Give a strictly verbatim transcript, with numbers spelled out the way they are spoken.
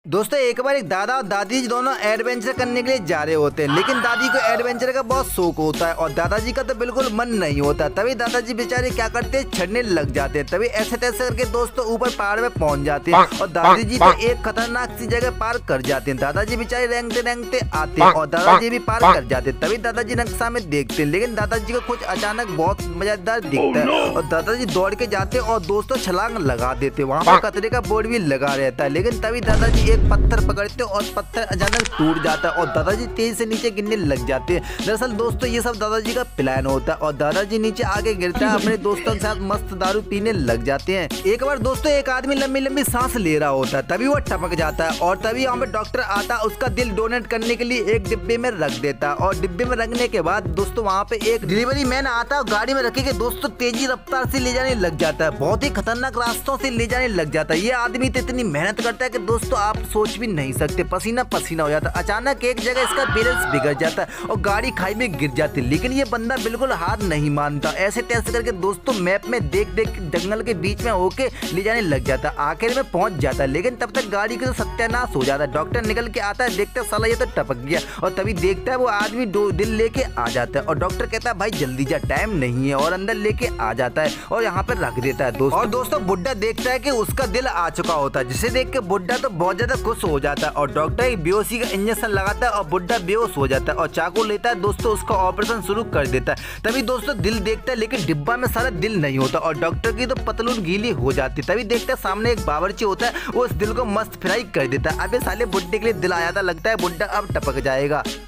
दोस्तों एक बार एक दादा और दादी जी दोनों एडवेंचर करने के लिए जा रहे होते हैं, लेकिन दादी को एडवेंचर का बहुत शौक होता है और दादाजी का तो बिल्कुल मन नहीं होता। तभी दादाजी बेचारे क्या करते हैं, चढ़ने लग जाते हैं। तभी ऐसे तैसे करके दोस्तों ऊपर पहाड़ में पहुंच जाते हैं और दादी जी को एक खतरनाक सी जगह पार कर जाते हैं। दादाजी बेचारे रेंगते रेंगते आते हैं और दादाजी भी पार कर जाते हैं। तभी दादाजी नक्शा में देखते हैं, लेकिन दादाजी को कुछ अचानक बहुत मजेदार दिखता है और दादाजी दौड़ के जाते हैं और दोस्तों छलांग लगा देते हैं। वहाँ पर खतरे का बोर्ड भी लगा रहता है, लेकिन तभी दादाजी एक पत्थर पकड़ते और पत्थर अचानक टूट जाता है और दादाजी तेज से नीचे गिरने लग जाते हैं। दरअसल दोस्तों ये सब दादाजी का प्लान होता है और दादाजी नीचे आगे गिरता है, अपने दोस्तों के साथ मस्त दारू पीने लग जाते हैं। एक बार दोस्तों एक आदमी लंबी लंबी सांस ले रहा होता है, तभी वो टपक जाता है और तभी यहाँ पे डॉक्टर आता है उसका दिल डोनेट करने के लिए एक डिब्बे में रख देता है। और डिब्बे में रखने के बाद दोस्तों वहाँ पे एक डिलीवरी मैन आता है और गाड़ी में रखे के दोस्तों तेजी रफ्तार से ले जाने लग जाता है, बहुत ही खतरनाक रास्तों से ले जाने लग जाता है। ये आदमी तो इतनी मेहनत करता है कि दोस्तों आप सोच भी नहीं सकते, पसीना पसीना हो जाता है। अचानक एक जगह इसका बैलेंस बिगड़ जाता है और गाड़ी खाई में गिर जाती है, लेकिन ये बंदा बिल्कुल हार नहीं मानता। ऐसे टेस्ट करके दोस्तों मैप में देख देख जंगल के बीच में होके ले जाने लग जाता है। आखिर में पहुंच जाता है, लेकिन तब तक गाड़ी का तो सत्यानाश हो जाता है। डॉक्टर निकल के आता है, देखता है साला ये तो टपक गया और तभी देखता है वो आदमी दिल लेके आ जाता है और डॉक्टर कहता है भाई जल्दी जा, टाइम नहीं है, और अंदर लेके आ जाता है और यहाँ पे रख देता है दोस्तों। और दोस्तों बुड्ढा देखता है कि उसका दिल आ चुका होता है, जिसे देख के बुड्ढा तो बहुत ज्यादा खुश हो जाता है और डॉक्टर एक बेहोशी का इंजेक्शन लगाता है और बुड्ढा बेहोश हो जाता है और चाकू लेता है दोस्तों, उसका ऑपरेशन शुरू कर देता है। तभी दोस्तों दिल देखता है, लेकिन डिब्बा में सारा दिल नहीं होता और डॉक्टर की तो पतलून गीली हो जाती है। तभी देखता है सामने एक बावर्ची होता है, वो उस दिल को मस्त फ्राई कर देता है। अबे साले बुड्ढे के लिए दिल आया था, लगता है बुड्ढा अब टपक जाएगा।